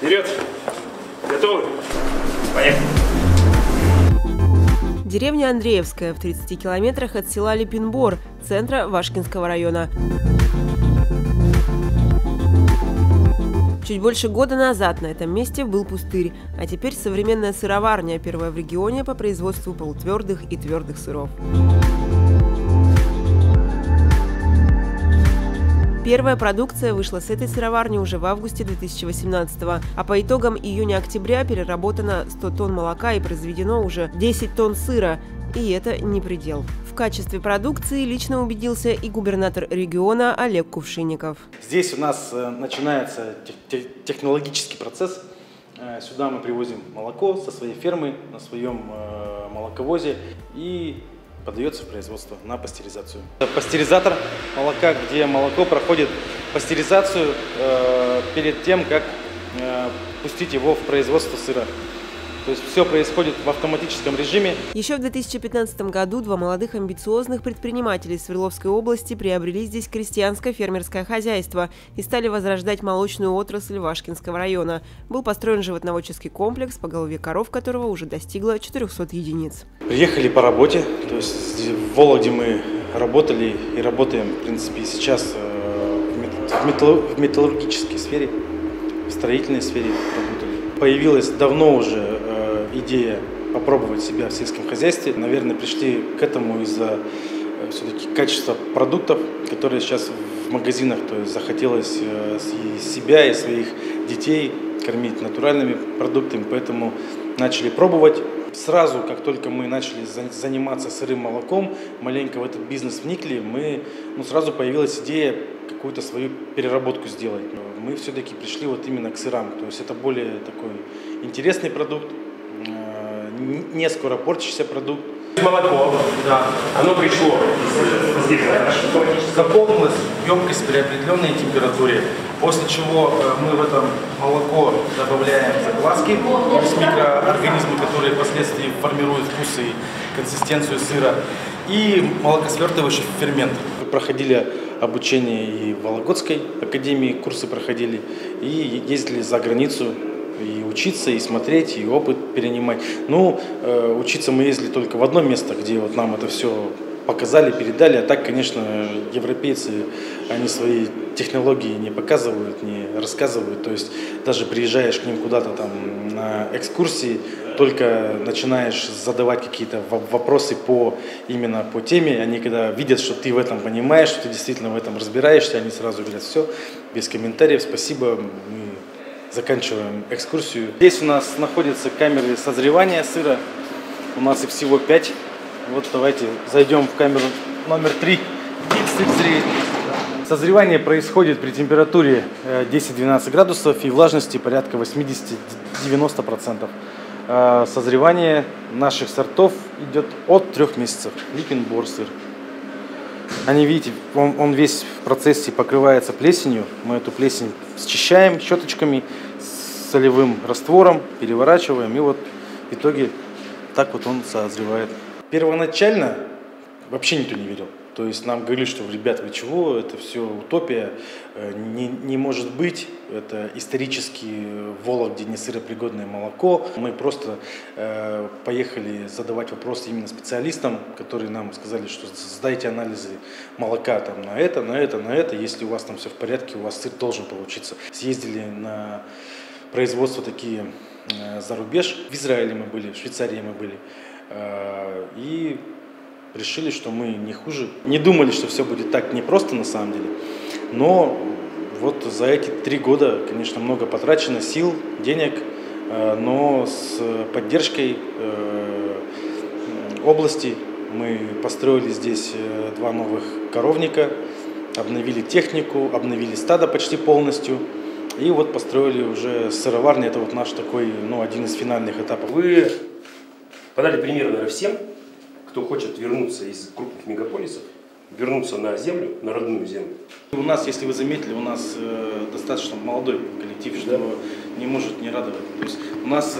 Вперед! Готовы? Поехали! Деревня Андреевская в 30 километрах от села Липин-Бор, центра Вашкинского района. Чуть больше года назад на этом месте был пустырь, а теперь современная сыроварня, первая в регионе по производству полутвердых и твердых сыров. Первая продукция вышла с этой сыроварни уже в августе 2018-го, а по итогам июня-октября переработано 100 тонн молока и произведено уже 10 тонн сыра. И это не предел. В качестве продукции лично убедился и губернатор региона Олег Кувшинников. Здесь у нас начинается технологический процесс. Сюда мы привозим молоко со своей фермы на своем молоковозе и подается в производство на пастеризацию. Пастеризатор молока, где молоко проходит пастеризацию перед тем, как пустить его в производство сыра. То есть все происходит в автоматическом режиме. Еще в 2015 году два молодых амбициозных предпринимателя из Свердловской области приобрели здесь крестьянское фермерское хозяйство и стали возрождать молочную отрасль Вашкинского района. Был построен животноводческий комплекс, поголовье коров которого уже достигло 400 единиц. Приехали по работе, то есть в Вологде мы работали и работаем, в принципе, сейчас в металлургической сфере, в строительной сфере работали. Появилась давно уже идея попробовать себя в сельском хозяйстве. Наверное, пришли к этому из-за все-таки качества продуктов, которые сейчас в магазинах. То есть захотелось и себя, и своих детей кормить натуральными продуктами, поэтому начали пробовать. Сразу, как только мы начали заниматься сырым молоком, маленько в этот бизнес вникли, сразу появилась идея какую-то свою переработку сделать. Мы все-таки пришли вот именно к сырам, то есть это более такой интересный продукт, не скоро портящийся продукт. Молоко, да, оно пришло, заполнилась емкость при определенной температуре, после чего мы в это молоко добавляем закваски, то есть микроорганизмы, которые впоследствии формируют вкус и консистенцию сыра, и молокосвертывающий фермент. Мы проходили обучение и в Вологодской академии, курсы проходили, и ездили за границу и учиться, и смотреть, и опыт перенимать. Учиться мы ездили только в одно место, где вот нам это все показали, передали, а так, конечно, европейцы, они свои технологии не показывают, не рассказывают, то есть даже приезжаешь к ним куда-то там на экскурсии, только начинаешь задавать какие-то вопросы именно по теме, они когда видят, что ты в этом понимаешь, что ты действительно в этом разбираешься, они сразу говорят: все, без комментариев, спасибо, мы заканчиваем экскурсию. Здесь у нас находятся камеры созревания сыра, у нас их всего 5. Вот давайте зайдем в камеру номер 3. Созревание происходит при температуре 10-12 градусов и влажности порядка 80-90%. Созревание наших сортов идет от 3 месяцев. Липин-Бор сыр. Они, видите, он весь в процессе покрывается плесенью. Мы эту плесень счищаем щеточками с солевым раствором, переворачиваем, и вот в итоге так вот он созревает. Первоначально вообще никто не верил. То есть нам говорили, что, ребят, вы чего, это все утопия, не может быть, это исторически в Вологде не сыропригодное молоко. Мы просто поехали задавать вопросы именно специалистам, которые нам сказали, что сдайте анализы молока там, на это, если у вас там все в порядке, у вас сыр должен получиться. Съездили на производство такие за рубеж, в Израиле мы были, в Швейцарии мы были, и решили, что мы не хуже. Не думали, что все будет так непросто на самом деле. Но вот за эти 3 года, конечно, много потрачено сил, денег, но с поддержкой области мы построили здесь 2 новых коровника, обновили технику, обновили стадо почти полностью. И вот построили уже сыроварню. Это вот наш такой, один из финальных этапов. Вы подали пример, наверное, всем, кто хочет вернуться из крупных мегаполисов, вернуться на землю, на родную землю. У нас, если вы заметили, у нас достаточно молодой коллектив, что не может не радовать. То есть у нас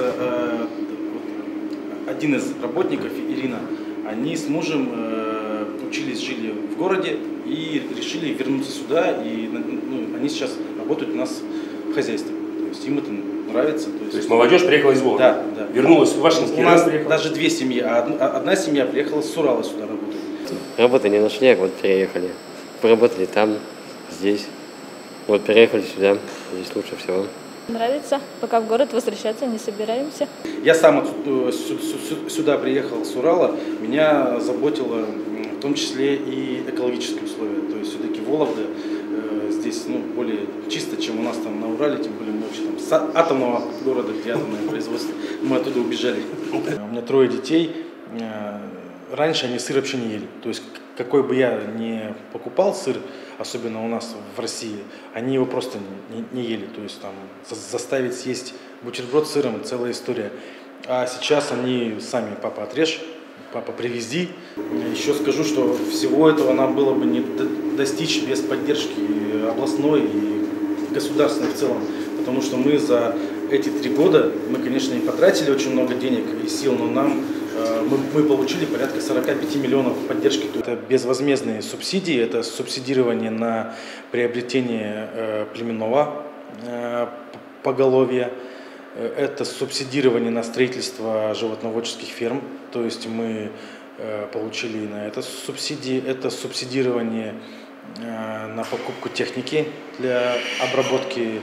один из работников, Ирина, они с мужем учились, жили в городе и решили вернуться сюда, и они сейчас работают у нас в хозяйстве. То есть им это нравится. То есть молодежь приехала из Вологды? Да, да. Вернулась в Вашингтонский У нас район? даже две семьи, одна семья приехала с Урала сюда работать. Работы не нашли, вот переехали. Поработали там, здесь. Вот переехали сюда, здесь лучше всего. Нравится, пока в город возвращаться не собираемся. Я сам сюда приехал с Урала, меня заботило в том числе и экологические условия. То есть все-таки Вологда здесь более чисто, чем у нас там на Урале, тем более мы вообще там с атомного города, где атомное производство, мы оттуда убежали. У меня 3 детей, раньше они сыр вообще не ели. То есть какой бы я ни покупал сыр, особенно у нас в России, они его просто не ели. То есть там заставить съесть бутерброд с сыром — целая история. А сейчас они сами: папа, отрежь, папа, привези. Еще скажу, что всего этого нам было бы не достичь без поддержки областной и государственной в целом. Потому что мы за эти 3 года, мы, конечно, и потратили очень много денег и сил, но мы получили порядка 45 миллионов поддержки. Это безвозмездные субсидии, это субсидирование на приобретение племенного поголовья, это субсидирование на строительство животноводческих ферм, то есть мы получили на это субсидии, это субсидирование на покупку техники для обработки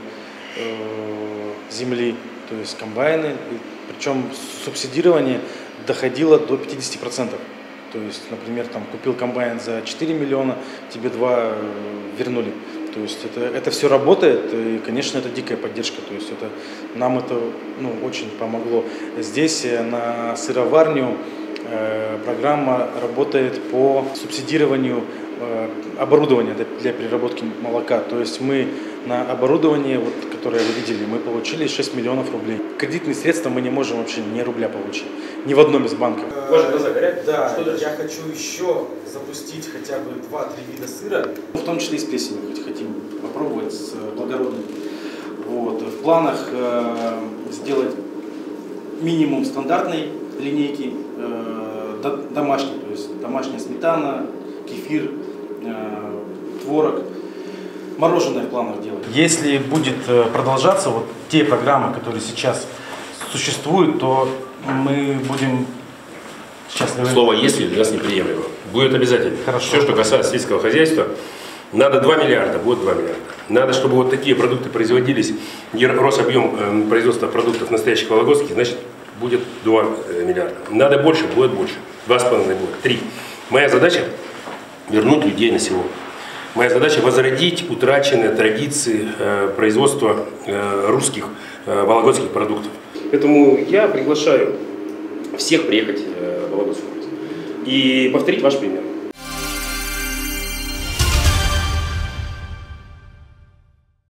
земли, то есть комбайны, причем субсидирование доходило до 50%. То есть, например, там купил комбайн за 4 миллиона, тебе 2 вернули. То есть это все работает, и, конечно, это дикая поддержка. То есть нам это очень помогло. Здесь на сыроварню программа работает по субсидированию оборудования для переработки молока. То есть мы на оборудование, которое вы видели, мы получили 6 миллионов рублей. Кредитные средства мы не можем вообще ни рубля получить. Ни в одном из банков. Ваши глаза горят? Да, я хочу еще запустить хотя бы 2-3 вида сыра. В том числе и с плесенью хотим попробовать, с благородной. В планах сделать минимум стандартной линейки, домашней, то есть домашняя сметана, кефир, творог. Мороженое в планах делать. Если будет продолжаться те программы, которые сейчас существуют, то мы будем счастливы. Слово «если» для нас неприемлемо. Будет обязательно. Хорошо. Все, что касается сельского хозяйства, надо 2 миллиарда, будет 2 миллиарда. Надо, чтобы такие продукты производились, рос объем производства продуктов настоящих вологодских, значит, будет 2 миллиарда. Надо больше, будет больше. 2,5 будет, 3. Моя задача — вернуть людей на село. Моя задача — возродить утраченные традиции производства русских вологодских продуктов. Поэтому я приглашаю всех приехать в Вологодскую область и повторить ваш пример.